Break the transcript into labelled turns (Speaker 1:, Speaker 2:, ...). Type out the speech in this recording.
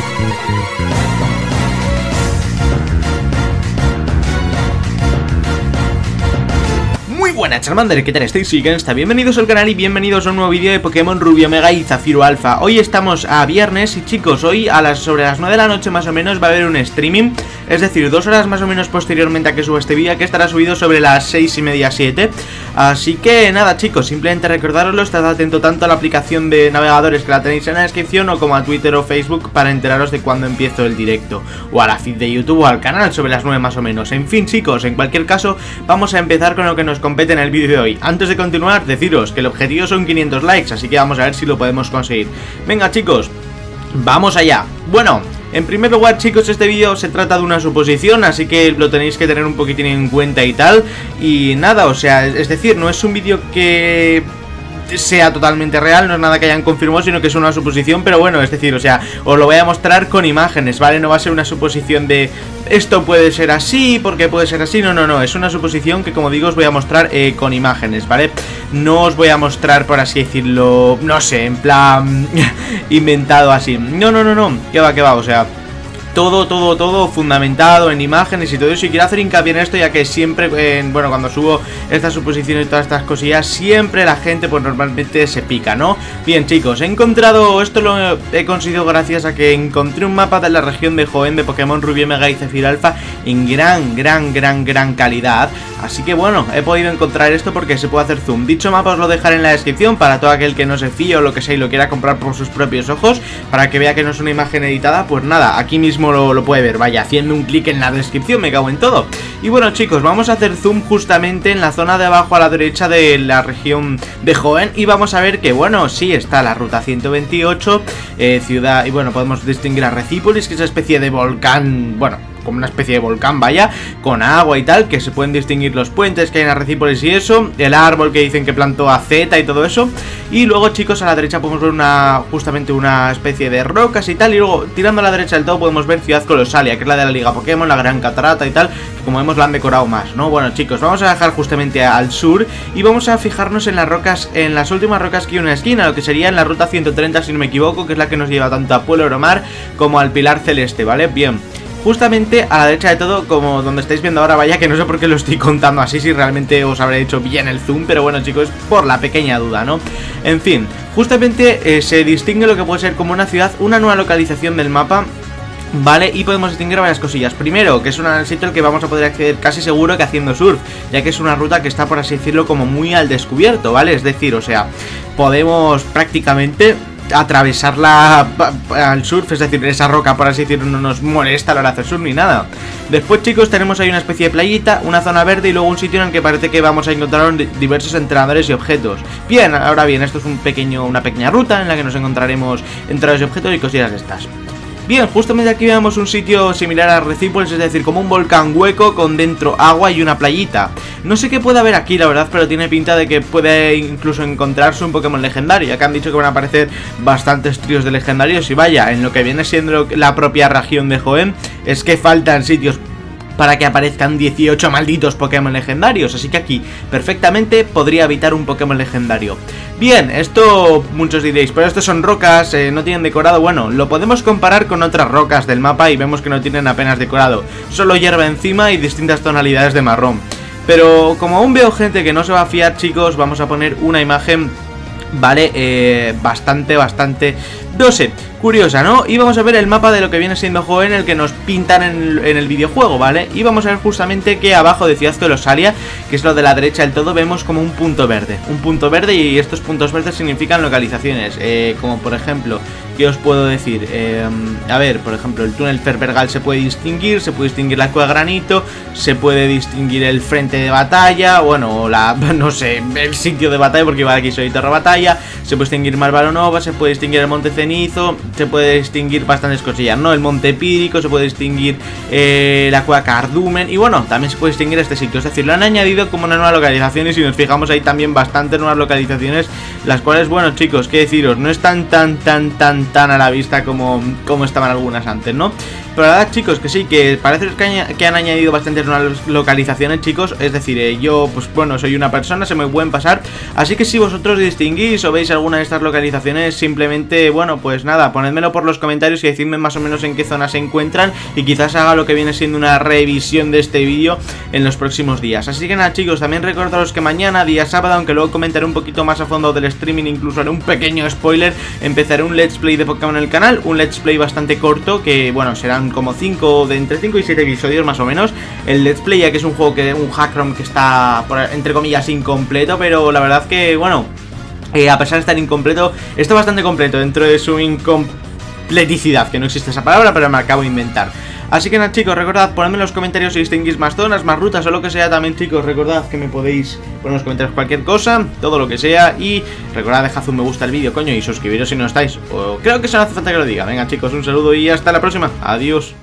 Speaker 1: Buenas Charmander, ¿qué tal estáis? Soy Kensta, bienvenidos al canal y bienvenidos a un nuevo vídeo de Pokémon Rubio Mega y Zafiro Alpha. Hoy estamos a viernes y chicos, hoy sobre las 9 de la noche más o menos va a haber un streaming. Es decir, 2 horas más o menos posteriormente a que suba este vídeo, que estará subido sobre las 6:30, 7. Así que nada chicos, simplemente recordároslo, estad atento tanto a la aplicación de navegadores que la tenéis en la descripción o como a Twitter o Facebook para enteraros de cuándo empiezo el directo. O a la feed de YouTube o al canal sobre las 9 más o menos. En fin chicos, en cualquier caso, vamos a empezar con lo que nos compete en el vídeo de hoy. Antes de continuar, deciros que el objetivo son 500 likes, así que vamos a ver si lo podemos conseguir. Venga chicos, vamos allá. Bueno, en primer lugar chicos, este vídeo se trata de una suposición, así que lo tenéis que tener un poquitín en cuenta y tal. Y nada, o sea, es decir, no es un vídeo que sea totalmente real, no es nada que hayan confirmado, sino que es una suposición, pero bueno, es decir, o sea, os lo voy a mostrar con imágenes, ¿vale? No va a ser una suposición de esto puede ser así, porque puede ser así, no, es una suposición que, como digo, os voy a mostrar con imágenes, ¿vale? No os voy a mostrar, por así decirlo, no sé, en plan inventado así, no, que va, o sea, todo fundamentado en imágenes y todo eso. Y quiero hacer hincapié en esto, ya que siempre, bueno, cuando subo estas suposiciones y todas estas cosillas, siempre la gente pues normalmente se pica, ¿no? Bien chicos, he encontrado, esto lo he conseguido gracias a que encontré un mapa de la región de Hoenn de Pokémon Rubio Mega y Zafiro Alpha en gran calidad. Así que bueno, he podido encontrar esto porque se puede hacer zoom. Dicho mapa os lo dejaré en la descripción para todo aquel que no se fíe o lo que sea y lo quiera comprar por sus propios ojos, para que vea que no es una imagen editada. Pues nada, aquí mismo lo puede ver, vaya, haciendo un clic en la descripción, me cago en todo. Y bueno chicos, vamos a hacer zoom justamente en la zona de abajo a la derecha de la región de Hoenn y vamos a ver que bueno, sí está la ruta 128, ciudad, y bueno, podemos distinguir a Recípolis, que es una especie de volcán, bueno, como una especie de volcán, vaya, con agua y tal, que se pueden distinguir los puentes que hay en Arrecípolis y eso, el árbol que dicen que plantó a Z y todo eso. Y luego chicos, a la derecha podemos ver justamente una especie de rocas y tal, y luego tirando a la derecha del todo podemos ver Ciudad Colosalia, que es la de la Liga Pokémon, la Gran Catarata y tal, que como vemos la han decorado más, ¿no? Bueno chicos, vamos a dejar justamente al sur y vamos a fijarnos en las rocas, en las últimas rocas que hay en una esquina, lo que sería en la ruta 130 si no me equivoco, que es la que nos lleva tanto a Pueblo Oromar como al Pilar Celeste, ¿vale? Bien. Justamente a la derecha de todo, como donde estáis viendo ahora, vaya, que no sé por qué lo estoy contando así, si realmente os habré hecho bien el zoom, pero bueno chicos, por la pequeña duda, ¿no? En fin, justamente se distingue lo que puede ser como una ciudad, una nueva localización del mapa, ¿vale? Y podemos distinguir varias cosillas. Primero, que es un sitio al que vamos a poder acceder casi seguro que haciendo surf, ya que es una ruta que está, por así decirlo, como muy al descubierto, ¿vale? Es decir, o sea, podemos prácticamente atravesarla al surf, es decir, esa roca, por así decirlo, no nos molesta a la hora de hacer surf ni nada. Después chicos, tenemos ahí una especie de playita, una zona verde y luego un sitio en el que parece que vamos a encontrar diversos entrenadores y objetos. Bien, ahora bien, esto es una pequeña ruta en la que nos encontraremos entrenadores y objetos y cosillas de estas. Bien, justamente aquí vemos un sitio similar a Recípolis, es decir, como un volcán hueco con dentro agua y una playita. No sé qué puede haber aquí, la verdad, pero tiene pinta de que puede incluso encontrarse un Pokémon legendario, ya que han dicho que van a aparecer bastantes tríos de legendarios. Y vaya, en lo que viene siendo la propia región de Hoenn, es que faltan sitios para que aparezcan 18 malditos Pokémon legendarios, así que aquí perfectamente podría habitar un Pokémon legendario. Bien, esto muchos diréis, pero estos son rocas, no tienen decorado. Bueno, lo podemos comparar con otras rocas del mapa y vemos que no tienen apenas decorado, solo hierba encima y distintas tonalidades de marrón. Pero como aún veo gente que no se va a fiar chicos, vamos a poner una imagen, vale, bastante, no sé, curiosa, ¿no? Y vamos a ver el mapa de lo que viene siendo Hoenn, el que nos pintan en el videojuego, ¿vale? Y vamos a ver justamente que abajo de Ciudad Colosalia, que es lo de la derecha del todo, vemos como un punto verde, y estos puntos verdes significan localizaciones, como por ejemplo, ¿qué os puedo decir? A ver, por ejemplo, el túnel Ferbergal se puede distinguir la cueva Granito, se puede distinguir el frente de batalla, bueno, no sé, el sitio de batalla, porque iba aquí soy Torre Batalla, se puede distinguir Malvaronova, se puede distinguir el Monte Cenizo, se puede distinguir bastantes cosillas, ¿no? El Monte Pírico, se puede distinguir la cueva Cardumen, y bueno, también se puede distinguir este sitio, es decir, lo han añadido como una nueva localización, y si nos fijamos hay también bastantes nuevas localizaciones, las cuales, bueno chicos, qué deciros, no están tan tan a la vista como estaban algunas antes, ¿no? Pero la verdad, chicos, que sí, que parece que han añadido bastantes nuevas localizaciones, chicos. Es decir, yo, pues bueno, soy una persona, se me pueden pasar. Así que si vosotros distinguís o veis alguna de estas localizaciones, simplemente, bueno, pues nada, ponedmelo por los comentarios y decidme más o menos en qué zona se encuentran. Y quizás haga lo que viene siendo una revisión de este vídeo en los próximos días. Así que nada, chicos, también recordaros que mañana, día sábado, aunque luego comentaré un poquito más a fondo del streaming, incluso haré un pequeño spoiler, empezaré un let's play de Pokémon en el canal. Un let's play bastante corto, que bueno, serán como entre 5 y 7 episodios más o menos. El let's play, ya que es un juego un hack ROM que está, entre comillas, incompleto, pero la verdad que, bueno, a pesar de estar incompleto, está bastante completo dentro de su incompleticidad, que no existe esa palabra, pero me acabo de inventar. Así que nada, chicos, recordad, ponedme en los comentarios si distinguís más zonas, más rutas o lo que sea. También, chicos, recordad que me podéis poner en los comentarios cualquier cosa, todo lo que sea. Y recordad, dejad un me gusta al vídeo, coño, y suscribiros si no estáis. O creo que eso no hace falta que lo diga. Venga, chicos, un saludo y hasta la próxima. Adiós.